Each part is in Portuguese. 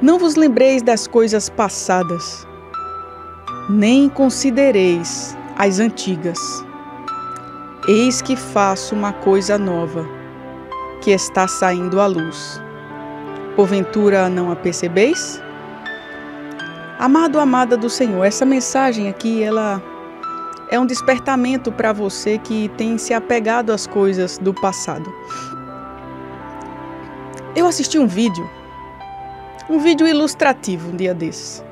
Não vos lembreis das coisas passadas, nem considereis as antigas. Eis que faço uma coisa nova, que está saindo à luz. Porventura não a percebeis? Amado, amada do Senhor, essa mensagem aqui, ela é um despertamento para você que tem se apegado às coisas do passado. Eu assisti um vídeo ilustrativo um dia desses.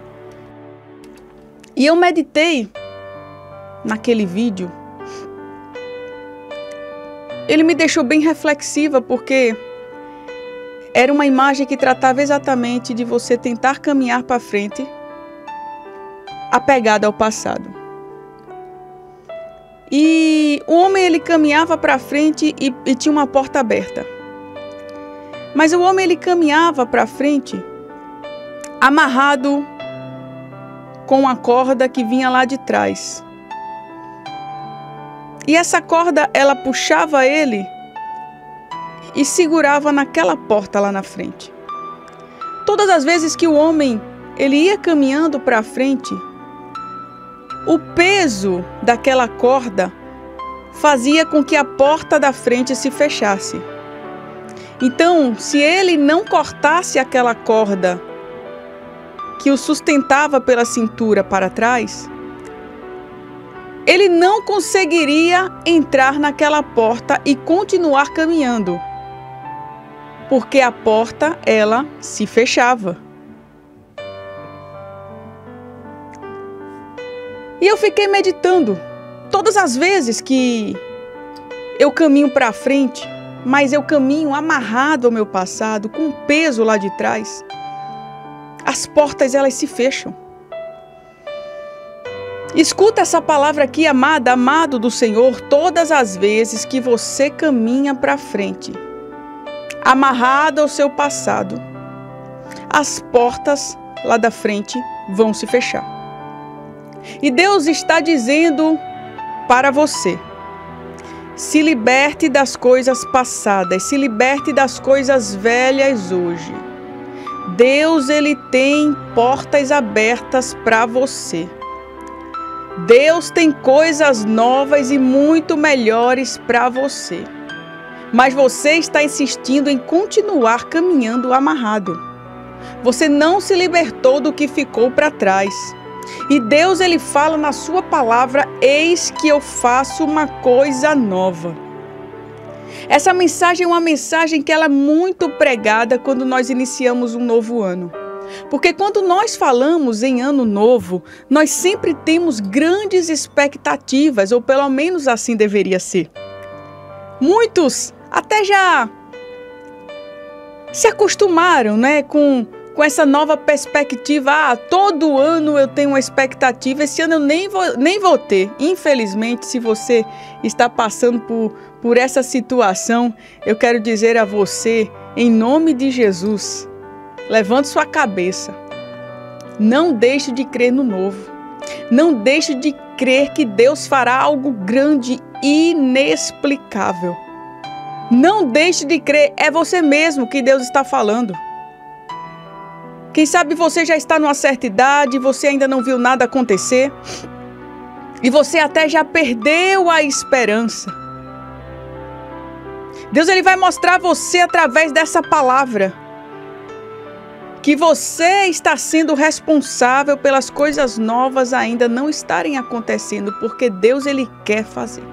E eu meditei naquele vídeo. Ele me deixou bem reflexiva, porque era uma imagem que tratava exatamente de você tentar caminhar para frente apegado ao passado. E o homem, ele caminhava para frente e tinha uma porta aberta. Mas o homem, ele caminhava para frente amarrado com uma corda que vinha lá de trás. E essa corda, ela puxava ele e segurava naquela porta lá na frente. Todas as vezes que o homem, ele ia caminhando para frente, o peso daquela corda fazia com que a porta da frente se fechasse. Então, se ele não cortasse aquela corda que o sustentava pela cintura para trás, ele não conseguiria entrar naquela porta e continuar caminhando, porque a porta, ela se fechava. E eu fiquei meditando. Todas as vezes que eu caminho para frente, mas eu caminho amarrado ao meu passado, com peso lá de trás, as portas, elas se fecham. Escuta essa palavra aqui, amada, amado do Senhor, todas as vezes que você caminha para frente, amarrado ao seu passado, as portas lá da frente vão se fechar. E Deus está dizendo para você: se liberte das coisas passadas, se liberte das coisas velhas hoje. Deus, ele tem portas abertas para você. Deus tem coisas novas e muito melhores para você. Mas você está insistindo em continuar caminhando amarrado. Você não se libertou do que ficou para trás. E Deus, ele fala na sua palavra: eis que eu faço uma coisa nova. Essa mensagem é uma mensagem que ela é muito pregada quando nós iniciamos um novo ano. Porque quando nós falamos em ano novo, nós sempre temos grandes expectativas, ou pelo menos assim deveria ser. Muitos até já se acostumaram, né, com essa nova perspectiva. Todo ano eu tenho uma expectativa, esse ano eu nem vou ter. Infelizmente, se você está passando por essa situação, eu quero dizer a você, em nome de Jesus, levante sua cabeça. Não deixe de crer no novo. Não deixe de crer que Deus fará algo grande e inexplicável. Não deixe de crer, é você mesmo que Deus está falando. Quem sabe você já está numa certa idade, você ainda não viu nada acontecer, e você até já perdeu a esperança. Deus, ele vai mostrar a você através dessa palavra que você está sendo responsável pelas coisas novas ainda não estarem acontecendo, porque Deus, ele quer fazer.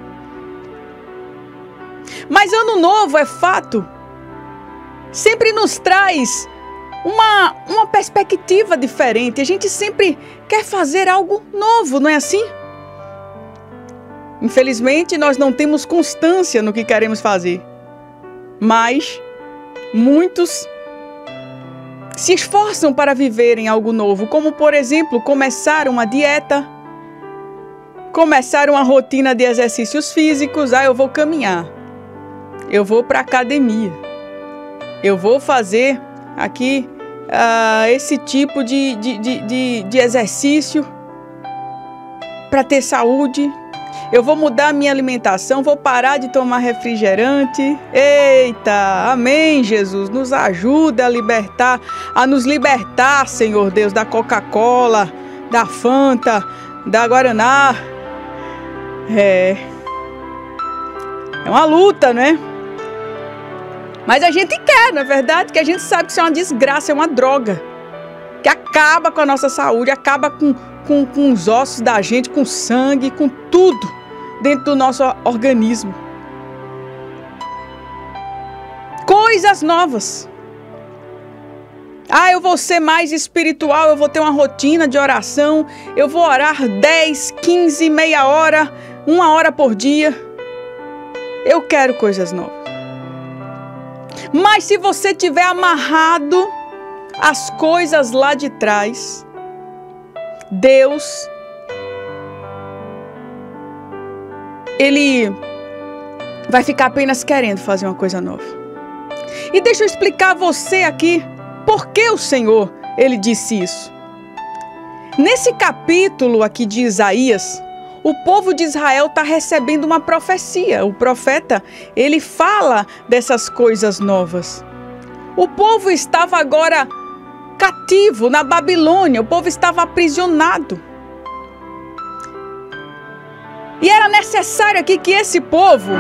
Mas ano novo, é fato, sempre nos traz uma perspectiva diferente. A gente sempre quer fazer algo novo, não é assim? Infelizmente, nós não temos constância no que queremos fazer. Mas muitos se esforçam para viverem algo novo, como, por exemplo, começar uma dieta, começar uma rotina de exercícios físicos. Eu vou caminhar, eu vou para a academia, eu vou fazer aqui esse tipo de exercício para ter saúde. Eu vou mudar a minha alimentação, vou parar de tomar refrigerante. Eita, amém, Jesus. Nos ajuda a nos libertar, Senhor Deus, da Coca-Cola, da Fanta, da Guaraná. É uma luta, né? Mas a gente quer, não é verdade? Que a gente sabe que isso é uma desgraça, é uma droga. Que acaba com a nossa saúde, acaba com os ossos da gente, com o sangue, com tudo dentro do nosso organismo. Coisas novas. Eu vou ser mais espiritual, eu vou ter uma rotina de oração, eu vou orar 10, 15, meia hora, 1 hora por dia. Eu quero coisas novas. Mas se você tiver amarrado as coisas lá de trás, Deus, Ele vai ficar apenas querendo fazer uma coisa nova. E deixa eu explicar a você aqui por que o Senhor, Ele disse isso. Nesse capítulo aqui de Isaías, o povo de Israel está recebendo uma profecia. O profeta, ele fala dessas coisas novas. O povo estava agora cativo na Babilônia, o povo estava aprisionado. E era necessário aqui que esse povo,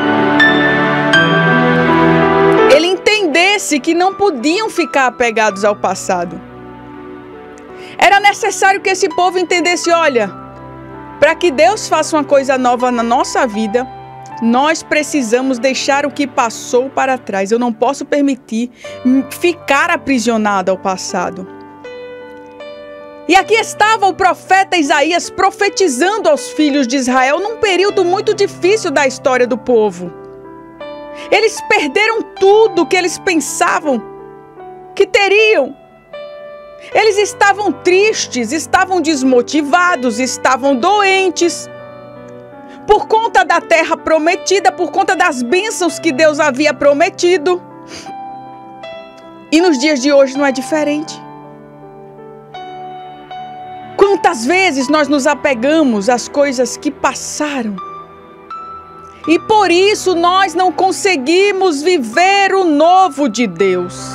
ele entendesse que não podiam ficar apegados ao passado. Era necessário que esse povo entendesse, olha, para que Deus faça uma coisa nova na nossa vida, nós precisamos deixar o que passou para trás. Eu não posso permitir ficar aprisionado ao passado. E aqui estava o profeta Isaías profetizando aos filhos de Israel num período muito difícil da história do povo. Eles perderam tudo que eles pensavam que teriam. Eles estavam tristes, estavam desmotivados, estavam doentes. Por conta da terra prometida, por conta das bênçãos que Deus havia prometido. E nos dias de hoje não é diferente. Quantas vezes nós nos apegamos às coisas que passaram. E por isso nós não conseguimos viver o novo de Deus.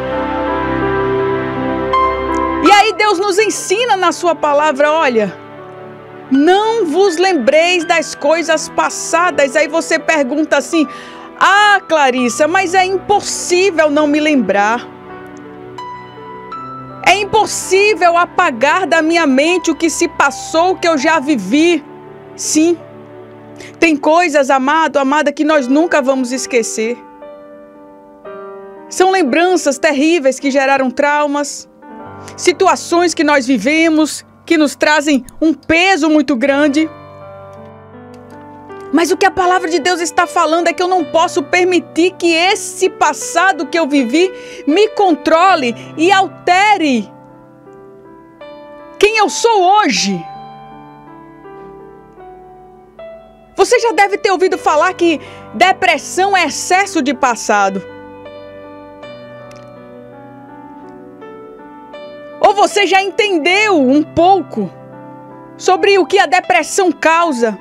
E aí Deus nos ensina na sua palavra, olha, não vos lembreis das coisas passadas. Aí você pergunta assim, Clarissa, mas é impossível não me lembrar. É impossível apagar da minha mente o que se passou, o que eu já vivi. Sim, tem coisas, amado, amada, que nós nunca vamos esquecer. São lembranças terríveis que geraram traumas, situações que nós vivemos, que nos trazem um peso muito grande. Mas o que a palavra de Deus está falando é que eu não posso permitir que esse passado que eu vivi me controle e altere quem eu sou hoje. Você já deve ter ouvido falar que depressão é excesso de passado. Ou você já entendeu um pouco sobre o que a depressão causa?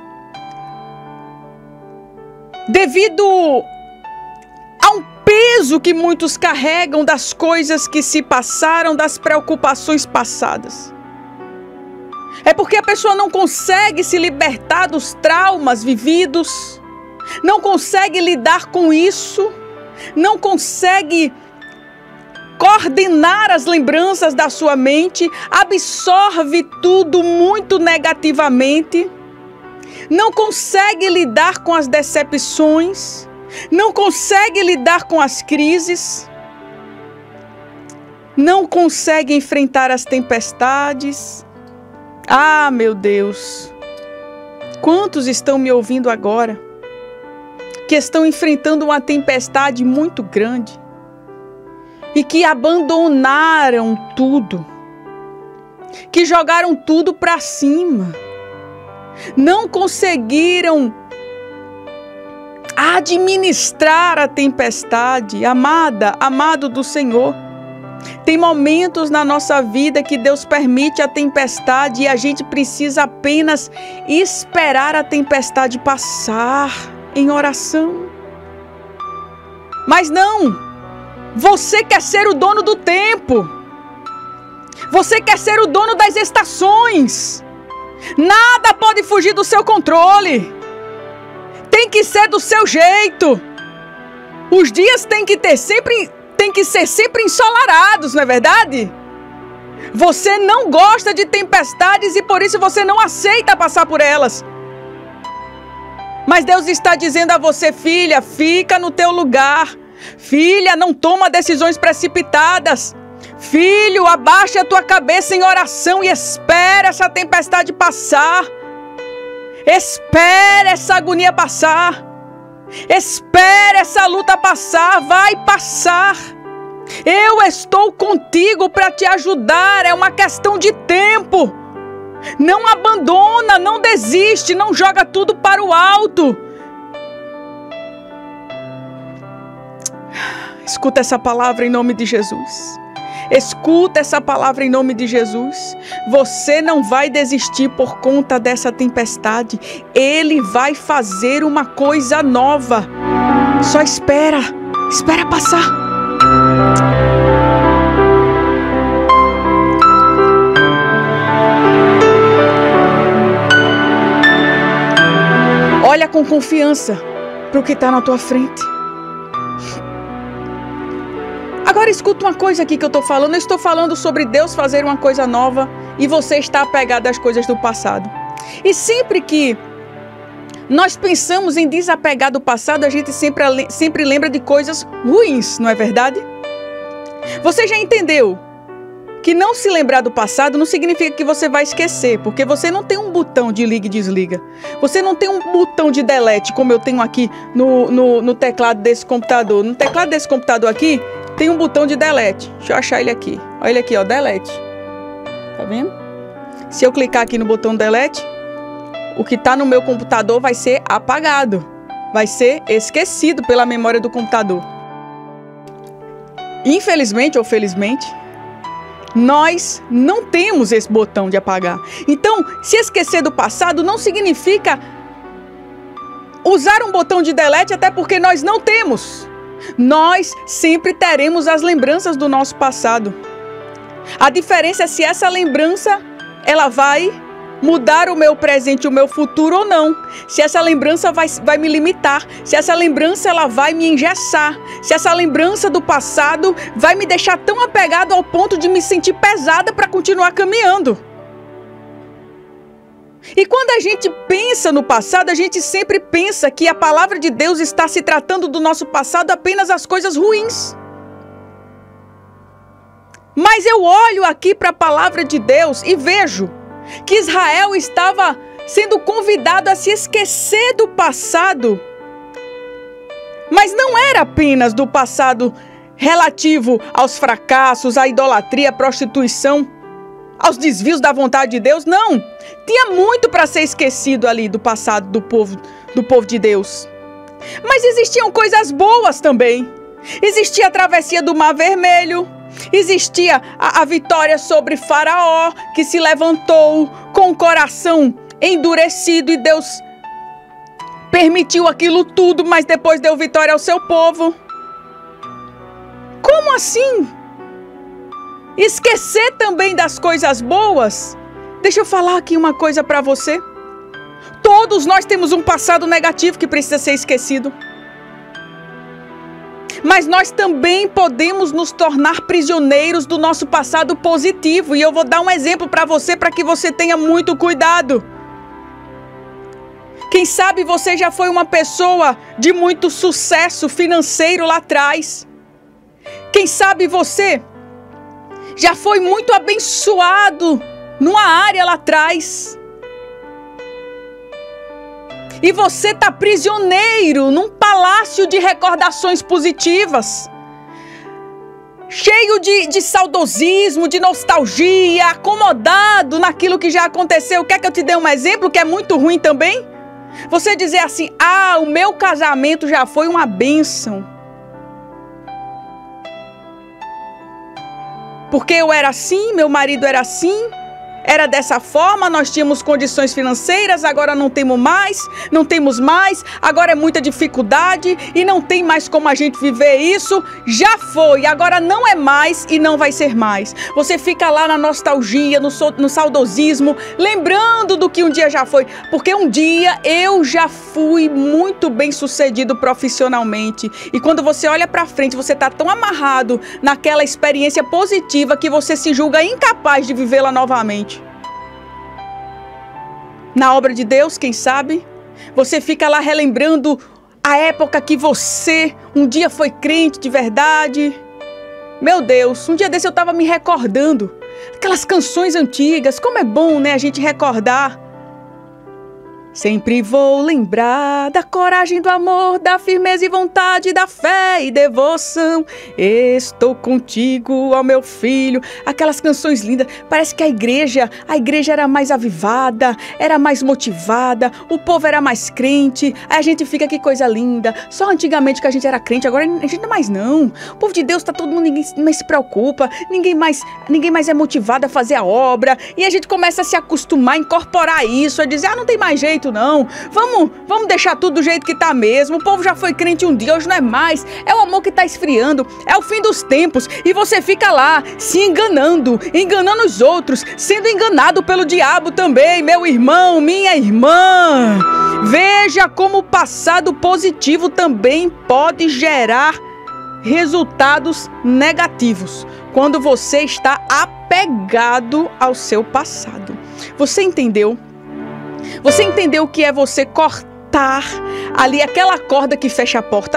Devido a um peso que muitos carregam das coisas que se passaram, das preocupações passadas. É porque a pessoa não consegue se libertar dos traumas vividos, não consegue lidar com isso, não consegue coordenar as lembranças da sua mente, absorve tudo muito negativamente, não consegue lidar com as decepções, não consegue lidar com as crises, não consegue enfrentar as tempestades. Meu Deus, quantos estão me ouvindo agora que estão enfrentando uma tempestade muito grande e que abandonaram tudo, que jogaram tudo para cima, não conseguiram administrar a tempestade. Amada, amado do Senhor, Tem momentos na nossa vida que Deus permite a tempestade e a gente precisa apenas esperar a tempestade passar em oração. Mas não, você quer ser o dono do tempo. Você quer ser o dono das estações. Nada pode fugir do seu controle. Tem que ser do seu jeito. Os dias têm que ser sempre ensolarados, não é verdade? Você não gosta de tempestades e por isso você não aceita passar por elas. Mas Deus está dizendo a você, filha, fica no teu lugar. Filha, não toma decisões precipitadas. Filho, abaixa a tua cabeça em oração e espera essa tempestade passar. Espera essa agonia passar. Espera essa luta passar. Vai passar. Eu estou contigo para te ajudar. É uma questão de tempo. Não abandona, não desiste, não joga tudo para o alto. Escuta essa palavra em nome de Jesus. Escuta essa palavra em nome de Jesus. Você não vai desistir por conta dessa tempestade. Ele vai fazer uma coisa nova. Só espera. Espera passar. Olha com confiança para o que está na tua frente. Agora escuta uma coisa aqui que eu estou falando. Eu estou falando sobre Deus fazer uma coisa nova e você está apegado às coisas do passado. E sempre que nós pensamos em desapegar do passado, a gente sempre lembra de coisas ruins, não é verdade? Você já entendeu que não se lembrar do passado não significa que você vai esquecer, porque você não tem um botão de liga e desliga. Você não tem um botão de delete, como eu tenho aqui no teclado desse computador. No teclado desse computador aqui, tem um botão de delete. Deixa eu achar ele aqui. Olha ele aqui, ó, delete. Tá vendo? Se eu clicar aqui no botão delete, o que tá no meu computador vai ser apagado. Vai ser esquecido pela memória do computador. Infelizmente ou felizmente, nós não temos esse botão de apagar. Então, se esquecer do passado não significa usar um botão de delete, até porque nós não temos. Nós sempre teremos as lembranças do nosso passado. A diferença é se essa lembrança ela vai mudar o meu presente e o meu futuro ou não. Se essa lembrança vai me limitar. Se essa lembrança ela vai me engessar. Se essa lembrança do passado vai me deixar tão apegado ao ponto de me sentir pesada para continuar caminhando. E quando a gente pensa no passado, a gente sempre pensa que a palavra de Deus está se tratando do nosso passado apenas as coisas ruins. Mas eu olho aqui para a palavra de Deus e vejo que Israel estava sendo convidado a se esquecer do passado. Mas não era apenas do passado relativo aos fracassos, à idolatria, à prostituição, aos desvios da vontade de Deus, não. Tinha muito para ser esquecido ali do passado do povo de Deus. Mas existiam coisas boas também. Existia a travessia do Mar Vermelho. Existia a vitória sobre Faraó, que se levantou com o coração endurecido e Deus permitiu aquilo tudo, mas depois deu vitória ao seu povo. Como assim? Esquecer também das coisas boas? Deixa eu falar aqui uma coisa para você. Todos nós temos um passado negativo que precisa ser esquecido. Mas nós também podemos nos tornar prisioneiros do nosso passado positivo. E eu vou dar um exemplo para você que você tenha muito cuidado. Quem sabe você já foi uma pessoa de muito sucesso financeiro lá atrás. Quem sabe você já foi muito abençoado numa área lá atrás. E você está prisioneiro num palácio de recordações positivas. Cheio de saudosismo, de nostalgia, acomodado naquilo que já aconteceu. Quer que eu te dê um exemplo que é muito ruim também? Você dizer assim, o meu casamento já foi uma bênção. Porque eu era assim, meu marido era assim, era dessa forma, nós tínhamos condições financeiras, agora não temos mais, agora é muita dificuldade e não tem mais como a gente viver isso, já foi, agora não é mais e não vai ser mais. Você fica lá na nostalgia, no saudosismo, lembrando do que um dia já foi, porque um dia eu já fui muito bem sucedido profissionalmente e quando você olha pra frente, você tá tão amarrado naquela experiência positiva que você se julga incapaz de vivê-la novamente. Na obra de Deus, quem sabe? Você fica lá relembrando a época que você um dia foi crente de verdade. Meu Deus, um dia desse eu estava me recordando. Aquelas canções antigas, como é bom, né, a gente recordar. Sempre vou lembrar da coragem, do amor, da firmeza e vontade, da fé e devoção. Estou contigo, ó meu filho. Aquelas canções lindas. Parece que a igreja era mais avivada, era mais motivada, o povo era mais crente. Aí a gente fica, que coisa linda. Só antigamente que a gente era crente, agora a gente não é mais não. O povo de Deus tá todo mundo, ninguém mais se preocupa, ninguém mais é motivado a fazer a obra. E a gente começa a se acostumar, a incorporar isso, a dizer, não tem mais jeito não, vamos deixar tudo do jeito que tá mesmo, o povo já foi crente um dia, hoje não é mais, é o amor que tá esfriando, é o fim dos tempos, e você fica lá, se enganando os outros, sendo enganado pelo diabo também, meu irmão, minha irmã. Veja como o passado positivo também pode gerar resultados negativos, quando você está apegado ao seu passado. Você entendeu? Você entendeu o que é você cortar ali aquela corda que fecha a porta?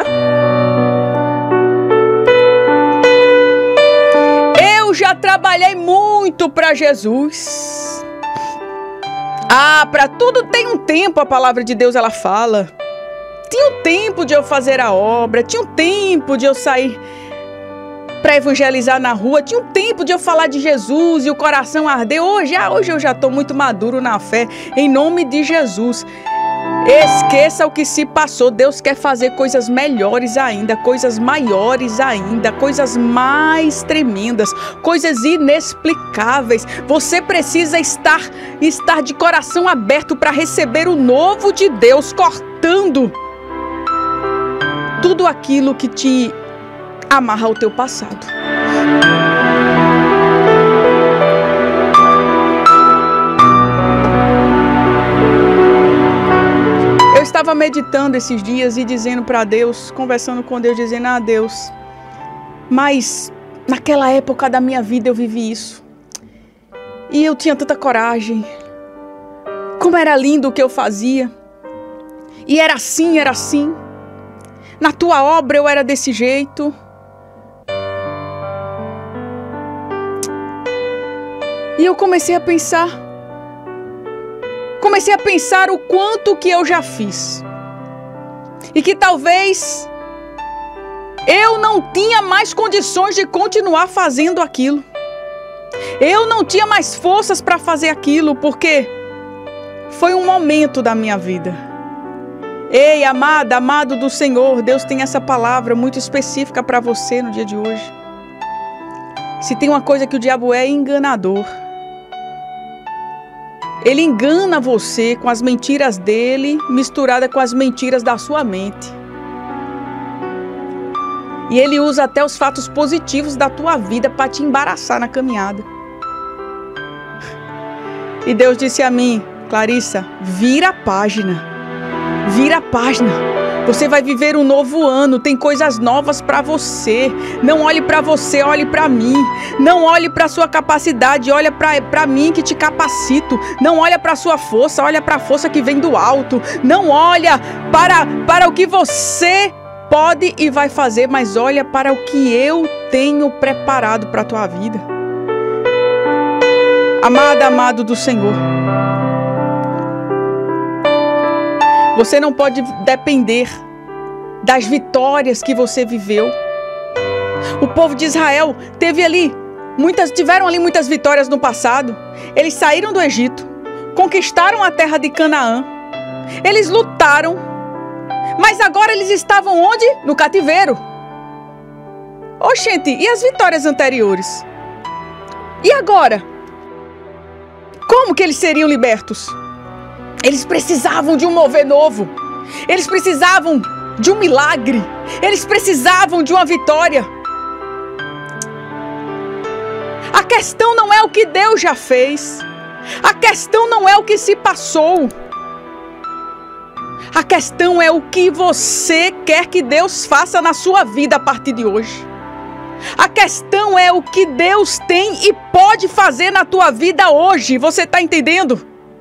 Eu já trabalhei muito para Jesus. Para tudo tem um tempo, a palavra de Deus ela fala. Tinha um tempo de eu fazer a obra, tinha um tempo de eu sair para evangelizar na rua, tinha um tempo de eu falar de Jesus e o coração arder. Hoje eu já estou muito maduro na fé, em nome de Jesus. Esqueça o que se passou, Deus quer fazer coisas melhores ainda, coisas maiores ainda, coisas mais tremendas, coisas inexplicáveis. Você precisa estar de coração aberto para receber o novo de Deus, cortando tudo aquilo que te amarra ao teu passado. Eu estava meditando esses dias e dizendo para Deus, conversando com Deus, dizendo, Deus, mas naquela época da minha vida eu vivi isso. E eu tinha tanta coragem. Como era lindo o que eu fazia. E era assim, era assim. Na tua obra eu era desse jeito. E eu comecei a pensar o quanto que eu já fiz. E que talvez eu não tinha mais condições de continuar fazendo aquilo. Eu não tinha mais forças para fazer aquilo, porque foi um momento da minha vida. Ei, amada, amado do Senhor, Deus tem essa palavra muito específica para você no dia de hoje. Se tem uma coisa que o diabo é enganador. Ele engana você com as mentiras dele, misturada com as mentiras da sua mente. E ele usa até os fatos positivos da tua vida para te embaraçar na caminhada. E Deus disse a mim, Clarissa, vira a página. Vira a página. Você vai viver um novo ano, tem coisas novas para você. Não olhe para você, olhe para mim. Não olhe para sua capacidade, olha para mim que te capacito. Não olha para sua força, olha para a força que vem do alto. Não olha para o que você pode e vai fazer, mas olha para o que eu tenho preparado para a tua vida. Amada, amado do Senhor. Você não pode depender das vitórias que você viveu. O povo de Israel tiveram ali muitas vitórias no passado. Eles saíram do Egito, conquistaram a terra de Canaã. Eles lutaram, mas agora eles estavam onde? No cativeiro. Oxente, e as vitórias anteriores? E agora? Como que eles seriam libertos? Eles precisavam de um mover novo. Eles precisavam de um milagre. Eles precisavam de uma vitória. A questão não é o que Deus já fez. A questão não é o que se passou. A questão é o que você quer que Deus faça na sua vida a partir de hoje. A questão é o que Deus tem e pode fazer na tua vida hoje. Você está entendendo?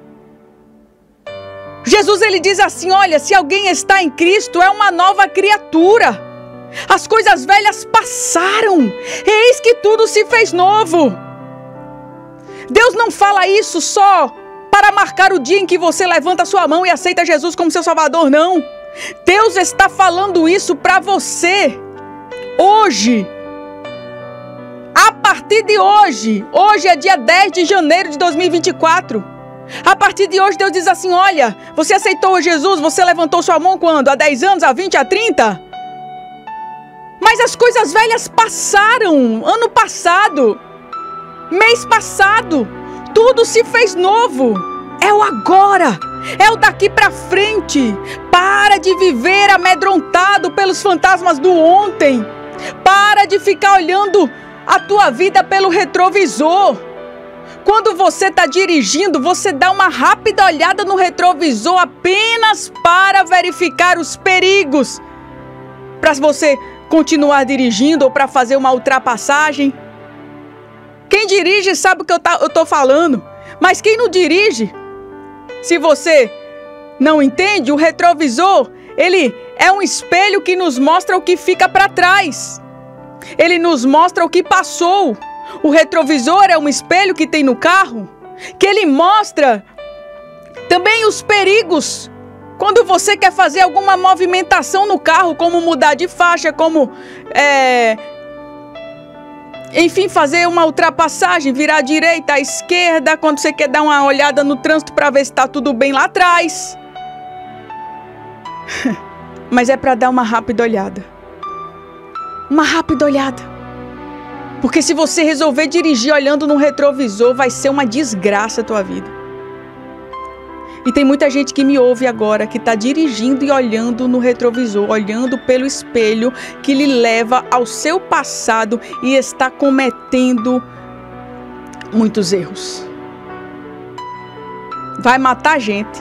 Jesus, ele diz assim, olha, se alguém está em Cristo, é uma nova criatura. As coisas velhas passaram, eis que tudo se fez novo. Deus não fala isso só para marcar o dia em que você levanta a sua mão e aceita Jesus como seu Salvador, não. Deus está falando isso para você, hoje. A partir de hoje, hoje é dia 10 de janeiro de 2024. A partir de hoje Deus diz assim, olha, você aceitou Jesus, você levantou sua mão quando? Há 10 anos, há 20, há 30? Mas as coisas velhas passaram, ano passado, mês passado, tudo se fez novo. É o agora, é o daqui pra frente. Para de viver amedrontado pelos fantasmas do ontem. Para de ficar olhando a tua vida pelo retrovisor. Quando você está dirigindo, você dá uma rápida olhada no retrovisor apenas para verificar os perigos. Para você continuar dirigindo ou para fazer uma ultrapassagem. Quem dirige sabe o que eu estou falando. Mas quem não dirige, se você não entende, o retrovisor, ele é um espelho que nos mostra o que fica para trás. Ele nos mostra o que passou. O retrovisor é um espelho que tem no carro, que ele mostra também os perigos. Quando você quer fazer alguma movimentação no carro, como mudar de faixa, como, enfim, fazer uma ultrapassagem, virar à direita, à esquerda, quando você quer dar uma olhada no trânsito para ver se está tudo bem lá atrás. Mas é para dar uma rápida olhada. Uma rápida olhada. Porque se você resolver dirigir olhando no retrovisor, vai ser uma desgraça a tua vida. E tem muita gente que me ouve agora, que está dirigindo e olhando no retrovisor, olhando pelo espelho que lhe leva ao seu passado e está cometendo muitos erros. Vai matar gente.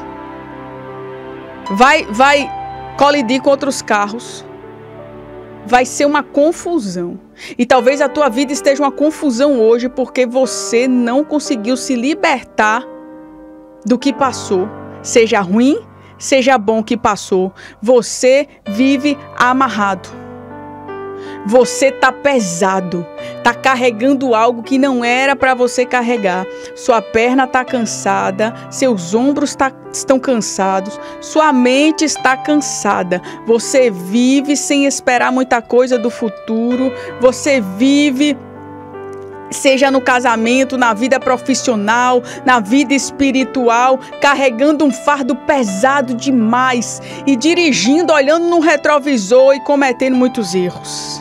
Vai colidir com outros carros. Vai ser uma confusão. E talvez a tua vida esteja uma confusão hoje porque você não conseguiu se libertar do que passou. Seja ruim, seja bom que passou. Você vive amarrado. Você tá pesado. Tá carregando algo que não era para você carregar. Sua perna tá cansada, seus ombros estão cansados, sua mente está cansada. Você vive sem esperar muita coisa do futuro. Você vive, seja no casamento, na vida profissional, na vida espiritual, carregando um fardo pesado demais e dirigindo, olhando no retrovisor e cometendo muitos erros.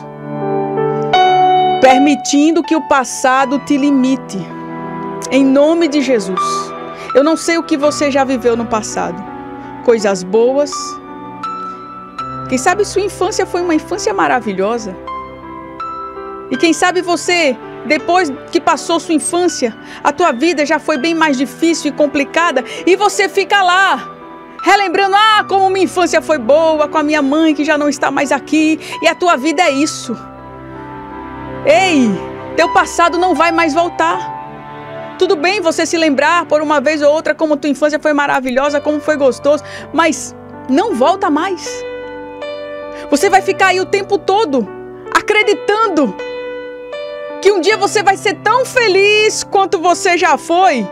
Permitindo que o passado te limite. Em nome de Jesus. Eu não sei o que você já viveu no passado. Coisas boas. Quem sabe sua infância foi uma infância maravilhosa. E quem sabe você, depois que passou sua infância, a tua vida já foi bem mais difícil e complicada. E você fica lá, relembrando, como minha infância foi boa, com a minha mãe que já não está mais aqui. E a tua vida é isso. Ei, teu passado não vai mais voltar. Tudo bem você se lembrar por uma vez ou outra como tua infância foi maravilhosa, como foi gostoso, mas não volta mais. Você vai ficar aí o tempo todo acreditando que um dia você vai ser tão feliz quanto você já foi.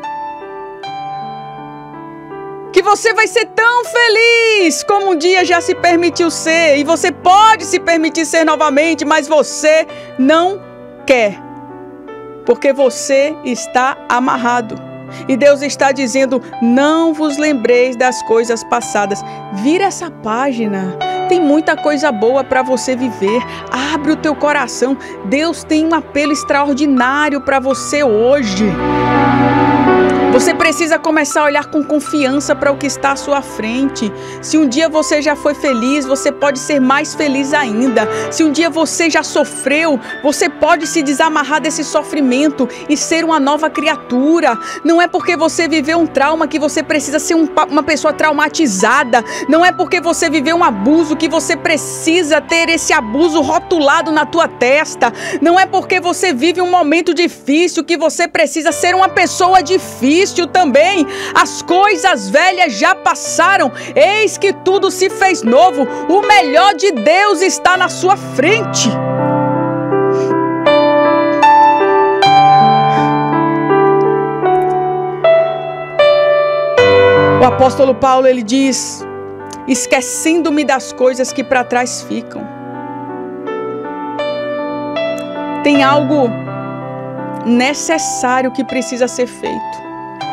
Que você vai ser tão feliz como um dia já se permitiu ser. E você pode se permitir ser novamente, mas você não quer. Porque você está amarrado. E Deus está dizendo: não vos lembreis das coisas passadas. Vira essa página. Tem muita coisa boa para você viver. Abre o teu coração. Deus tem um apelo extraordinário para você hoje. Você precisa começar a olhar com confiança para o que está à sua frente. Se um dia você já foi feliz, você pode ser mais feliz ainda. Se um dia você já sofreu, você pode se desamarrar desse sofrimento e ser uma nova criatura. Não é porque você viveu um trauma que você precisa ser uma pessoa traumatizada. Não é porque você viveu um abuso que você precisa ter esse abuso rotulado na tua testa. Não é porque você vive um momento difícil que você precisa ser uma pessoa difícil também. As coisas velhas já passaram, eis que tudo se fez novo. O melhor de Deus está na sua frente. O apóstolo Paulo, ele diz: esquecendo-me das coisas que para trás ficam. Tem algo necessário que precisa ser feito.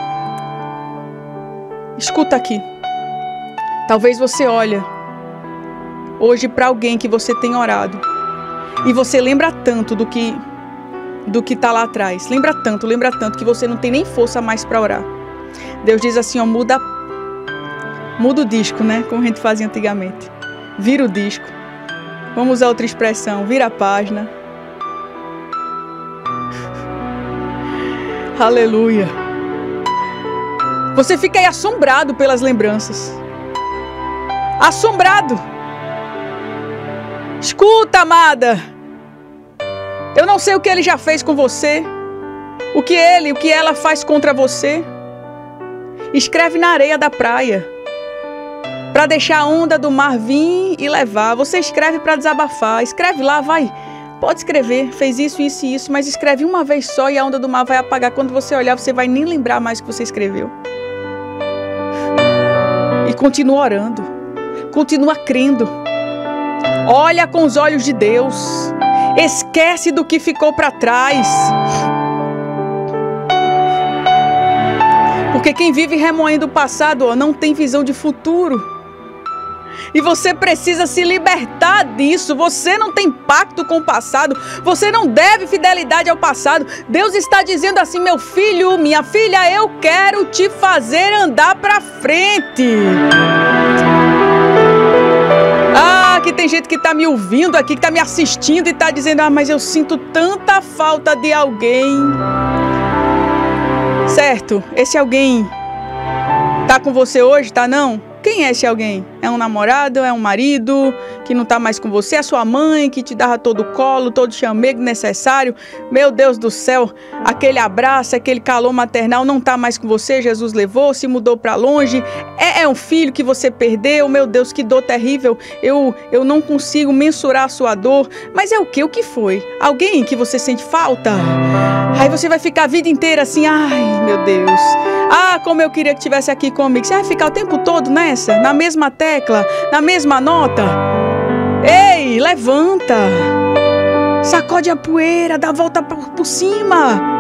Escuta aqui. Talvez você olhe hoje para alguém que você tem orado e você lembra tanto do que está lá atrás. Lembra tanto que você não tem nem força mais para orar. Deus diz assim, ó, muda o disco, né? Como a gente fazia antigamente. Vira o disco. Vamos usar outra expressão. Vira a página. Aleluia. Você fica aí assombrado pelas lembranças. Assombrado. Escuta, amada. Eu não sei o que ele já fez com você. O que ela faz contra você. Escreve na areia da praia. Para deixar a onda do mar vir e levar. Você escreve para desabafar. Escreve lá, vai. Pode escrever. Fez isso, isso e isso. Mas escreve uma vez só e a onda do mar vai apagar. Quando você olhar, você vai nem lembrar mais o que você escreveu. E continua orando. Continua crendo. Olha com os olhos de Deus. Esquece do que ficou para trás. Porque quem vive remoendo o passado, ó, não tem visão de futuro. E você precisa se libertar disso. Você não tem pacto com o passado. Você não deve fidelidade ao passado. Deus está dizendo assim: meu filho, minha filha, eu quero te fazer andar para frente. Ah, que tem gente que está me ouvindo aqui, que está me assistindo e está dizendo: ah, mas eu sinto tanta falta de alguém. Certo, esse alguém tá com você hoje, tá não? Quem é esse alguém? É um namorado? É um marido que não tá mais com você? É sua mãe que te dava todo o colo, todo o chamego necessário? Meu Deus do céu, aquele abraço, aquele calor maternal não tá mais com você? Jesus levou, se mudou para longe? É um filho que você perdeu? Meu Deus, que dor terrível. Eu não consigo mensurar a sua dor. Mas é o quê? O que foi? Alguém que você sente falta? Aí você vai ficar a vida inteira assim: ai, meu Deus. Ah, como eu queria que estivesse aqui comigo. Você vai ficar o tempo todo nessa? Na mesma tecla? Na mesma nota? Ei, levanta. Sacode a poeira, dá a volta por cima.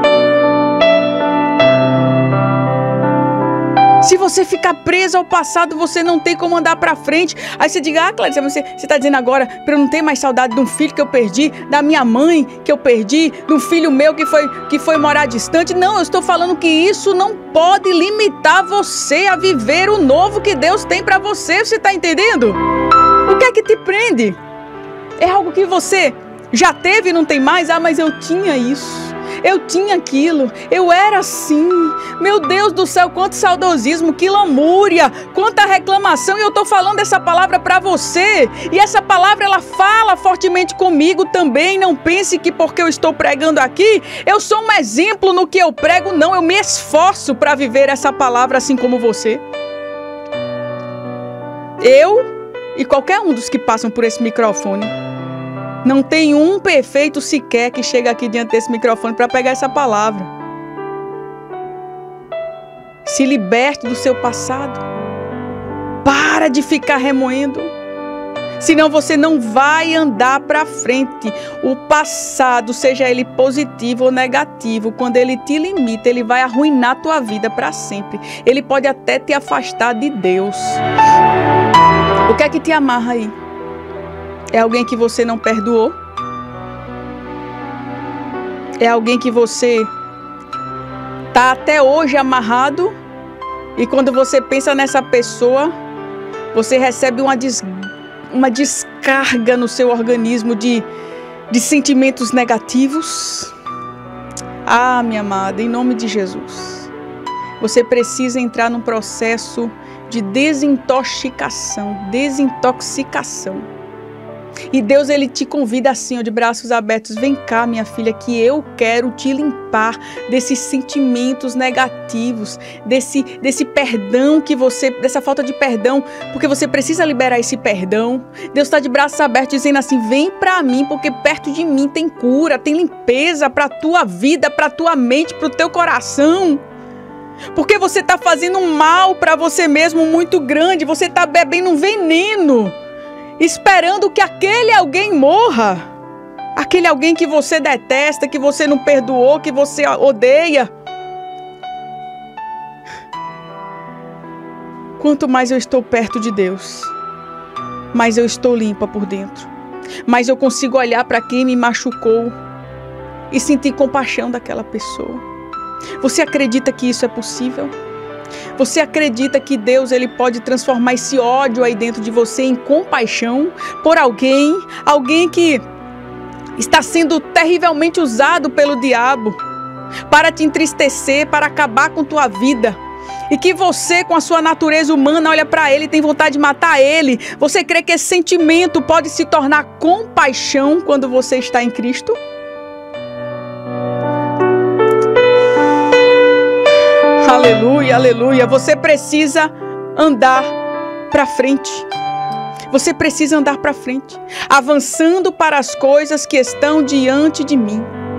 Se você ficar preso ao passado, você não tem como andar pra frente. Aí você diga: ah, Clarice, você tá dizendo agora pra eu não ter mais saudade de um filho que eu perdi, da minha mãe que eu perdi, de um filho meu que foi morar distante. Não, eu estou falando que isso não pode limitar você a viver o novo que Deus tem pra você. Você tá entendendo? O que é que te prende? É algo que você já teve e não tem mais? Ah, mas eu tinha isso. Eu tinha aquilo, eu era assim. Meu Deus do céu, quanto saudosismo, que lamúria, quanta reclamação. E eu estou falando essa palavra para você. E essa palavra, ela fala fortemente comigo também. Não pense que porque eu estou pregando aqui, eu sou um exemplo no que eu prego. Não, eu me esforço para viver essa palavra assim como você. Eu e qualquer um dos que passam por esse microfone. Não tem um perfeito sequer que chega aqui diante desse microfone para pegar essa palavra. Se liberte do seu passado. Para de ficar remoendo. Senão você não vai andar para frente. O passado, seja ele positivo ou negativo, quando ele te limita, ele vai arruinar a tua vida para sempre. Ele pode até te afastar de Deus. O que é que te amarra aí? É alguém que você não perdoou? É alguém que você está até hoje amarrado? E quando você pensa nessa pessoa, você recebe uma descarga no seu organismo de sentimentos negativos? Ah, minha amada, em nome de Jesus, você precisa entrar num processo de desintoxicação. E Deus, ele te convida assim, ó, de braços abertos. Vem cá, minha filha, que eu quero te limpar desses sentimentos negativos, desse perdão que você, dessa falta de perdão, porque você precisa liberar esse perdão. Deus está de braços abertos dizendo assim, vem pra mim, porque perto de mim tem cura, tem limpeza pra tua vida, pra tua mente, pro teu coração. Porque você está fazendo um mal para você mesmo muito grande, você está bebendo um veneno, esperando que aquele alguém morra, aquele alguém que você detesta, que você não perdoou, que você odeia. Quanto mais eu estou perto de Deus, mais eu estou limpa por dentro, mais eu consigo olhar para quem me machucou e sentir compaixão daquela pessoa. Você acredita que isso é possível? Você acredita que Deus, ele pode transformar esse ódio aí dentro de você em compaixão por alguém que está sendo terrivelmente usado pelo diabo para te entristecer, para acabar com tua vida? E que você, com a sua natureza humana, olha para ele e tem vontade de matar ele. Você crê que esse sentimento pode se tornar compaixão quando você está em Cristo? Aleluia, aleluia. Você precisa andar para frente. Você precisa andar para frente, avançando para as coisas que estão diante de mim.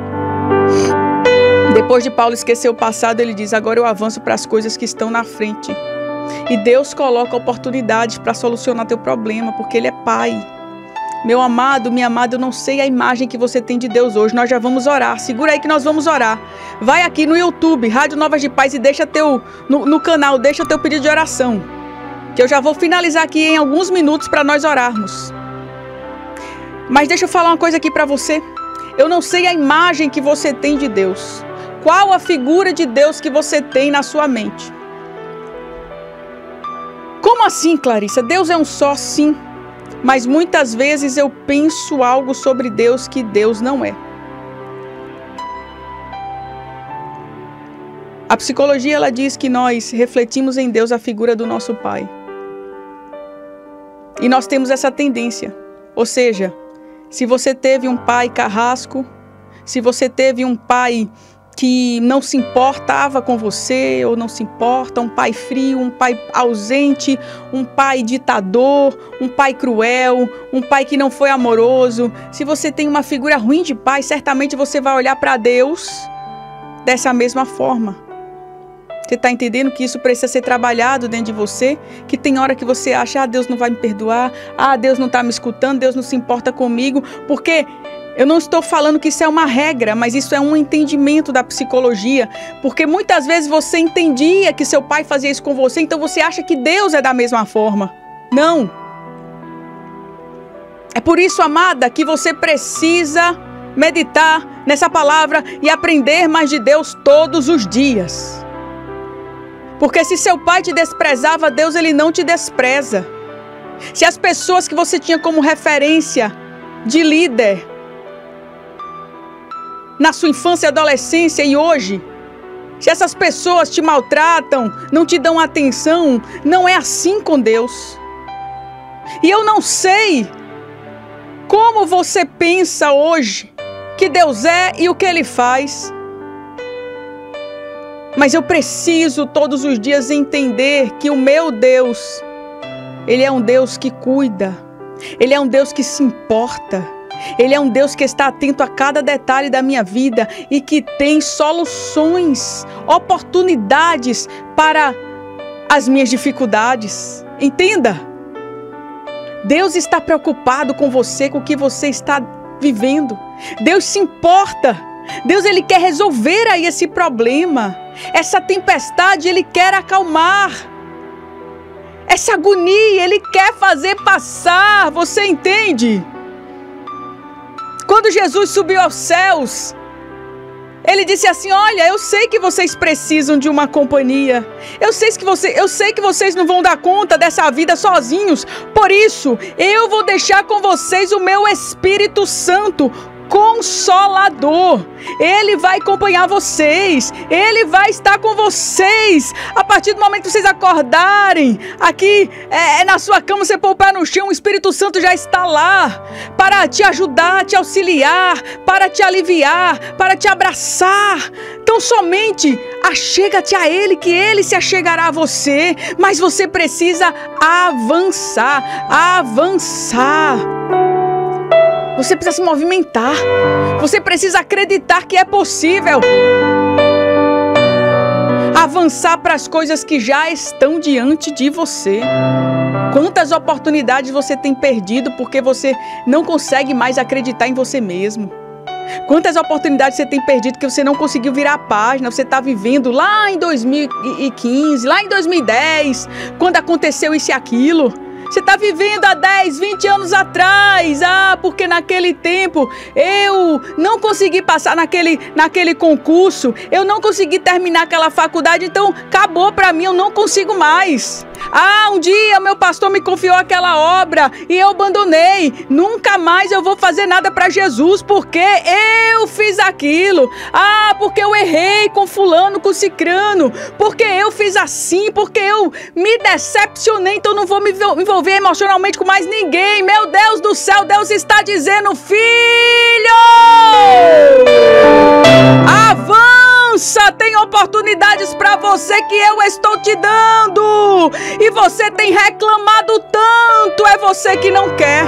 Depois de Paulo esquecer o passado, ele diz, agora eu avanço para as coisas que estão na frente. E Deus coloca oportunidades para solucionar teu problema, porque Ele é Pai. Meu amado, minha amada, eu não sei a imagem que você tem de Deus hoje. Nós já vamos orar. Segura aí que nós vamos orar. Vai aqui no YouTube, Rádio Novas de Paz, e deixa no canal, deixa teu pedido de oração. Que eu já vou finalizar aqui em alguns minutos para nós orarmos. Mas deixa eu falar uma coisa aqui para você. Eu não sei a imagem que você tem de Deus. Qual a figura de Deus que você tem na sua mente? Como assim, Clarissa? Deus é um só, sim. Mas muitas vezes eu penso algo sobre Deus que Deus não é. A psicologia, ela diz que nós refletimos em Deus a figura do nosso Pai. E nós temos essa tendência. Ou seja, se você teve um pai carrasco, se você teve um pai que não se importava com você ou não se importa, um pai frio, um pai ausente, um pai ditador, um pai cruel, um pai que não foi amoroso. Se você tem uma figura ruim de pai, certamente você vai olhar para Deus dessa mesma forma. Você está entendendo que isso precisa ser trabalhado dentro de você? Que tem hora que você acha, Deus não vai me perdoar, Deus não está me escutando, Deus não se importa comigo, porque eu não estou falando que isso é uma regra, mas isso é um entendimento da psicologia, porque muitas vezes você entendia que seu pai fazia isso com você, então você acha que Deus é da mesma forma. Não. É por isso, amada, que você precisa meditar nessa palavra e aprender mais de Deus todos os dias. Porque se seu pai te desprezava, Deus, ele não te despreza. Se as pessoas que você tinha como referência de líder na sua infância e adolescência e hoje, se essas pessoas te maltratam, não te dão atenção, não é assim com Deus. E eu não sei como você pensa hoje que Deus é e o que Ele faz. Mas eu preciso todos os dias entender que o meu Deus, Ele é um Deus que cuida, Ele é um Deus que se importa. Ele é um Deus que está atento a cada detalhe da minha vida e que tem soluções, oportunidades para as minhas dificuldades. Entenda. Deus está preocupado com você, com o que você está vivendo. Deus se importa. Deus, Ele quer resolver aí esse problema. Essa tempestade, Ele quer acalmar. Essa agonia, Ele quer fazer passar. Você entende? Quando Jesus subiu aos céus, Ele disse assim: olha, eu sei que vocês precisam de uma companhia. Eu sei que vocês não vão dar conta dessa vida sozinhos. Por isso, eu vou deixar com vocês o meu Espírito Santo, Consolador. Ele vai acompanhar vocês. Ele vai estar com vocês. A partir do momento que vocês acordarem, aqui na sua cama, você pôr o pé no chão, o Espírito Santo já está lá para te ajudar, te auxiliar, para te aliviar, para te abraçar. Então somente achega-te a Ele, que Ele se achegará a você. Mas você precisa avançar, avançar. Você precisa se movimentar. Você precisa acreditar que é possível avançar para as coisas que já estão diante de você. Quantas oportunidades você tem perdido porque você não consegue mais acreditar em você mesmo? Quantas oportunidades você tem perdido porque você não conseguiu virar a página? Você está vivendo lá em 2015, lá em 2010, quando aconteceu isso e aquilo. Você está vivendo há 10, 20 anos atrás. Porque naquele tempo eu não consegui passar naquele concurso. Eu não consegui terminar aquela faculdade. Então acabou para mim, eu não consigo mais. Um dia meu pastor me confiou aquela obra e eu abandonei. Nunca mais eu vou fazer nada para Jesus porque eu fiz aquilo. Porque eu errei com fulano, com cicrano. Porque eu fiz assim, porque eu me decepcionei. Então não vou me envolver emocionalmente com mais ninguém. Meu Deus do céu, Deus está dizendo: filho, avança, tem oportunidades para você que eu estou te dando. E você tem reclamado tanto, é você que não quer.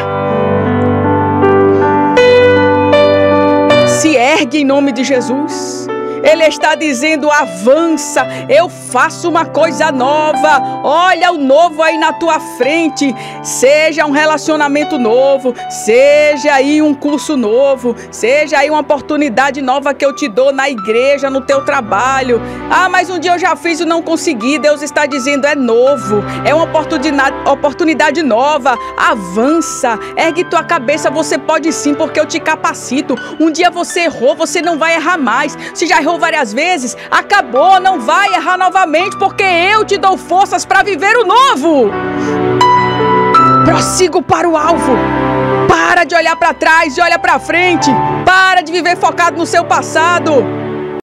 Se ergue em nome de Jesus. Ele está dizendo: avança, eu faço uma coisa nova. Olha o novo aí na tua frente. Seja um relacionamento novo, seja aí um curso novo, seja aí uma oportunidade nova que eu te dou na igreja, no teu trabalho. Mas um dia eu já fiz e não consegui. Deus está dizendo: é novo, é uma oportunidade nova. Avança, ergue tua cabeça, você pode sim, porque eu te capacito. Um dia você errou, você não vai errar mais. Se já errou várias vezes, acabou, não vai errar novamente, porque eu te dou forças para viver o novo. Prossigo para o alvo. Para de olhar para trás e olha para frente. Para de viver focado no seu passado.